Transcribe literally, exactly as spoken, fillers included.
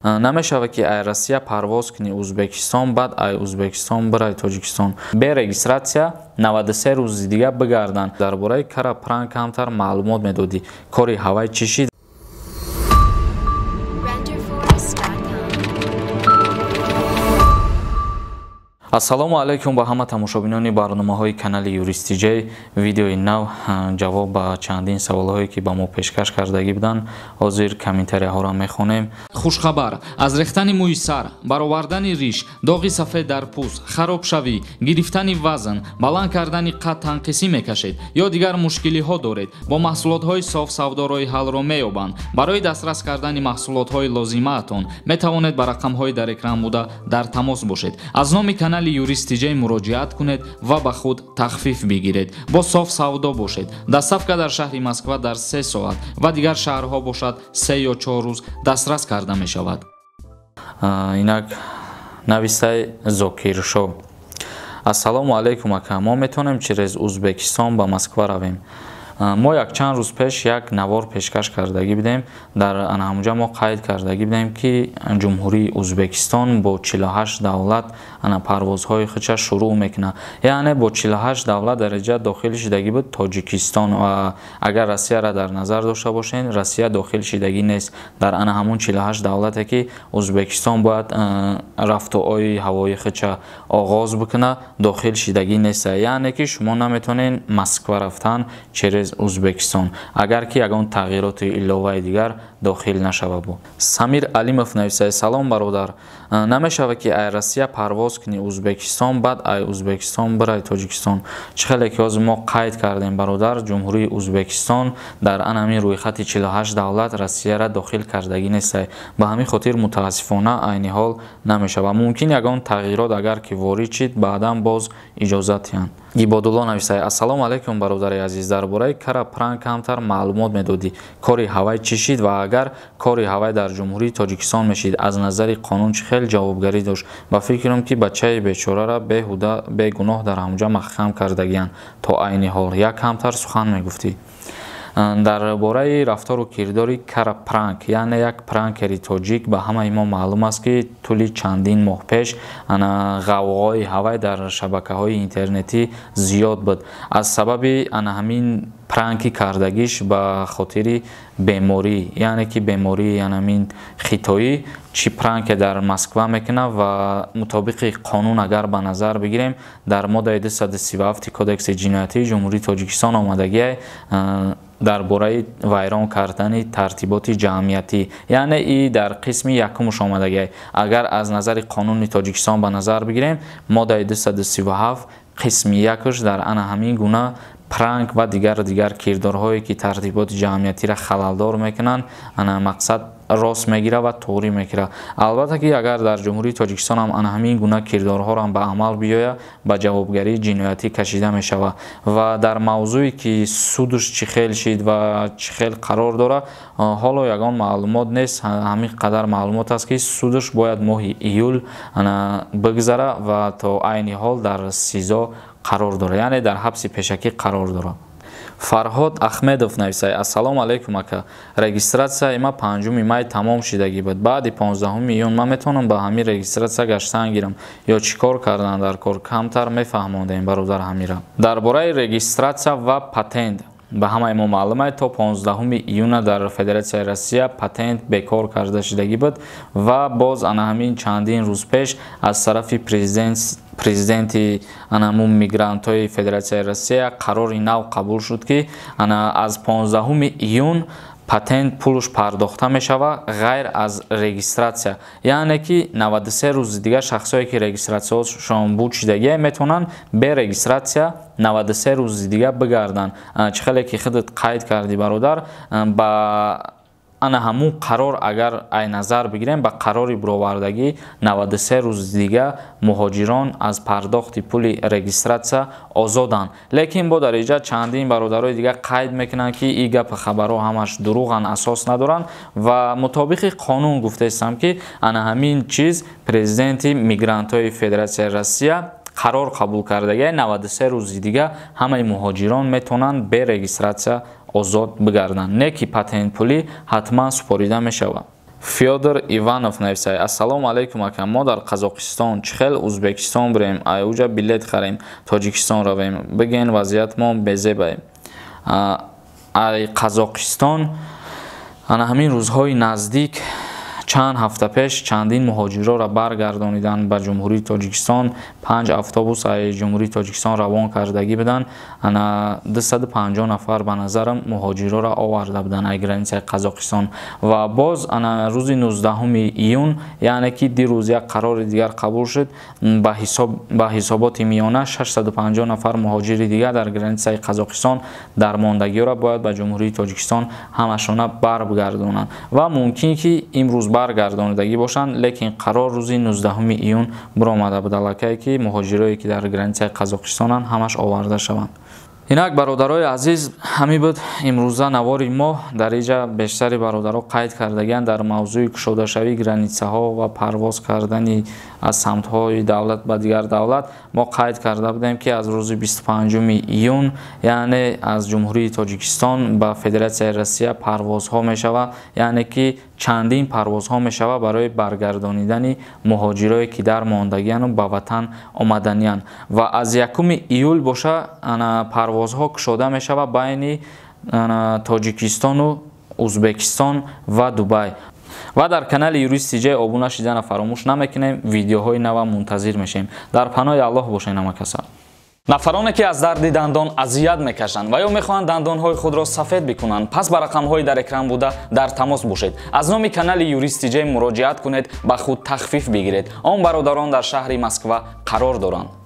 намешавад ки ай Россия парвоз кунӣ Узбекистон, баъд ай Узбекистон бирай Тоҷикистон бе регистратсия навад и се рӯзи дига бигардан. Дар бораи Кара Пранк камтар маълумот медодӣ. Кори ҳавай чӣ шид? ассалому алайкум ба ҳама тамошобинони барномаҳои канали Юристи Ҷей. Видеои нав ҷавоб ба чандин саволҳое ки ба мо пешкаш кардагӣ буданд ҳозир комментарияҳоро мехонем. Хушхабар: аз рехтани мӯи сар, баровардани риш, доғи сафед дар пӯст, харобшавӣ, гирифтани вазн, баланд кардани қад танқисӣ мекашед ё дигар мушкилиҳо доред, бо маҳсулотҳои соф савдо роҳи ҳалро меёбанд. Барои дастрас кардани маҳсулотҳои лозимаатон метавонед ба рақамҳои дар экран буда дар тамос бошед. Аз номи канали Юристи Ҷей муроҷиат кунед ва ба худ тахфиф бигиред. Бо соф савдо бошед. Доставка дар шаҳри Москва дар се соат ва дигар шаҳрҳо бошад се ё чор рӯз дастрас карда мешавад. Инак навистай Зокиршо. Ассалому алайкум ака, мо метавонем через Узбекистон ба Москва равем. мо якчанд рӯз пеш як навор пешкаш кардагӣ будем. Дар анҳамуҷа мо қайд кардагӣ будем ки ҷумҳурии Узбекистон бо чилу ҳашт давлат ана парвозҳои худша шурӯъ мекунад. Яъне бо чилу ҳашт давлат дар инҷа дохил шидагӣ буд Тоҷикистон ва агар Россияро дар назар дошта бошем, Россия дохил шидагӣ нест дар ана ҳамун чилу ҳашт давлате ки Узбекистон бояд рафтуои ҳавои худша оғоз бикунад, дохил шидагӣ нест. Яъне ки шумо наметавонед Москва рафтан через Узбекистон агар ки ягон тағйироти иловаи дигар дохил нашава бо. Самир Алимов нависад: салом бародар, намешавад ки ай Россия парвоз кунӣ Узбекистон, баъд ай Узбекистон бирай Тоҷикистон. Чӣ хеле ки ҳозир мо қайд кардем бародар, ҷумҳурии Узбекистон дар анҳамин рӯйхати чилу ҳашт давлат Россияро дохил кардагӣ нест. Ба ҳамин хотир мутаассифона айни ҳол намешавад. Мумкин ягон тағйирот агар ки ворид шид баъдан боз иҷозат диҳанд. Ибодулло нависад: ассалому алайкум бародари азиз, дар бораи Кара Пранк камтар маълумот медодӣ. Кори ҳавай чӣ шид ва агар кори ҳавай дар ҷумҳурии Тоҷикистон мешид, аз назари қонун чӣ хел ҷавобгарӣ дошт? Ба фикрам ки бачаи бечораро беҳуда бегуноҳ дар ҳамҷа маҳкам кардагиянд. То айни ҳол як камтар сухан мегуфтӣ. дар бораи рафтору кирдори Кара Пранк, яъне як пранкери тоҷик, ба ҳамаи мо маълум аст ки тӯли чандин моҳ пеш ана ғавғои ҳавай дар шабакаҳои интернетӣ зиёд буд. Аз сабаби ана ҳамин пранки кардагиш ба хотири беморӣ, яъне ки бемории анамин хитоӣ чи пранке дар Москва мекунад ва мутобиқи қонун агар ба назар бигирем, дар моддаи дусад си ва ҳафти кодекси ҷиноятии ҷумҳурии Тоҷикистон омадагӣ дар бораи вайрон кардани тартиботи ҷамъиятӣ, яъне и дар қисми якумш омадагӣ. Агар аз назари қонуни Тоҷикистон ба назар бигирем, моддаи дусад си ва ҳафт қисми якш дар ана ҳамин гуна пранк ва дигар дигар кирдорҳое ки тартиботи ҷамъиятиро халалдор мекунанд, ана мақсад рост мегира ва тоғрӣ мекира. Албатта ки агар дар ҷумҳурии Тоҷикистон ҳам ана ҳамин гуна кирдорҳоро ба амал биёя, ба ҷавобгарии ҷиноятӣ кашида мешавад. Ва дар мавзӯе ки судуш чӣ хел шид ва чӣ хел қарор дорад, ҳоло ягон маълумот нест. ҳамин қадар маълумот аст ки судуш бояд моҳи июл ана бигзара ва то айни ҳол дар СИЗО қарор дорад, яъне дар ҳабси пешакӣ қарор дорад. Фарҳод Ахмедов нависад: ассалому алайкум ака, регистратсияи ма панҷуми май тамом шидагӣ буд. Баъди понздаҳуми июн ман метавонам ба ҳамин регистратсия гаштан гирам ё чӣ кор кардан дар кор? Камтар мефаҳмондем бародар ҳамира. Дар бораи регистратсия ва патент ба ҳамаи мо маълум аст, то понздаҳуми июна дар Федератсияи Россия патент бекор карда шидагӣ буд ва боз ана ҳамин чандин рӯз пеш аз тарафи президент президенти анамун мигрантҳои Федератсияи Россия қарори нав қабул шуд ки ана аз понздаҳуми июн патент пулш пардохта мешавад ғайр аз регистратсия, яъне ки навад и се рӯзи дига шахсое ки регистратсияшон буд шидагӣ метавонанд бе регистратсия навад и се рӯзи дига бигарданд. Чӣ хеле ки худат қайд кардӣ бародар, ба ана ҳамун қарор агар ай назар бигирем, ба қарори бировардагӣ навад и се рӯзи дига муҳоҷирон аз пардохти пули регистратсия озоданд. Лекин бо дар инҷа чандин бародарои дига қайд мекунанд ки и гапи хабарҳо ҳамаш дурӯғанд, асос надоранд ва мутобиқи қонун гуфтаистам ки ана ҳамин чиз президенти мигрантҳои Федератсияи Россия қарор қабул кардагӣ навад и се рӯзи дига ҳамаи муҳоҷирон метавонанд бе регистратсия озод бигарданд, не ки патент пулӣ ҳатман супорида мешавад. Фёдор Иванов нависад: ассалому алайкум ака, мо дар Қазоқистон чихел Узбекистон бирем, аюҷа билет харем, Тоҷикистон равем, бигӯен вазъият мо безебаем. Ай Қазоқистон, ана ҳамин рӯзҳои наздик чанд ҳафта пеш чандин муҳоҷироро баргардониданд ба ҷумҳурии Тоҷикистон. панҷ автобус ай ҷумҳурии Тоҷикистон равон кардагӣ буданд. Ана дусаду панҷоҳ нафар ба назарам муҳоҷироро оварда буданд ай границаи Қазоқистон. Ва боз ана рӯзи нуздаҳуми июн, яъне ки дирӯз як қарори дигар қабул шуд, ба ҳисоб ба ҳисоботи миёна шашсаду панҷоҳ нафар муҳоҷири дигар дар границаи Қазоқистон дармондагиро бояд ба ҷумҳурии Тоҷикистон ҳамашона баргардонанд ва мумкин ки имрӯз баргардонидагӣ бошанд, лекин қарор рӯзи нуздаҳуми июн биромада буд аллакай ки муҳоҷирое ки дар границаи Қазоқистонанд ҳамаш оварда шаванд. Инак бародарои азиз, ҳамин буд имрӯза навори мо. Дар инҷа бештари бародаро қайд кардагиянд дар мавзӯи кушодашавии границаҳо ва парвоз кардани аз самтҳои давлат ба дигар давлат. Мо қайд карда будем ки аз рӯзи бисту панҷуми июн, яъне аз ҷумҳурии Тоҷикистон ба Федератсияи Россия парвозҳо мешавад, яъне ки чандин парвозҳо мешавад барои баргардонидани муҳоҷирое ки дар мондагияну ба ватан омаданиянд. Ва аз якуми июл боша ана парвозҳо кушода мешавад байни Тоҷикистону Узбекистон ва Дубай. ва дар канали Юристи Ҷей обуна шидана фаромӯш намекунем. Видеоҳои нава мунтазир мешем. дар паноҳи Аллоҳ бошед намакаса. нафароне ки аз дарди дандон азият мекашанд ва ё мехоҳанд дандонҳои худро сафед бикунанд, пас ба рақамҳои дар экран буда дар тамос бошед. аз номи канали Юристи Ҷей муроҷиат кунед, ба худ тахфиф бигиред. он бародарон дар шаҳри Москва қарор доранд.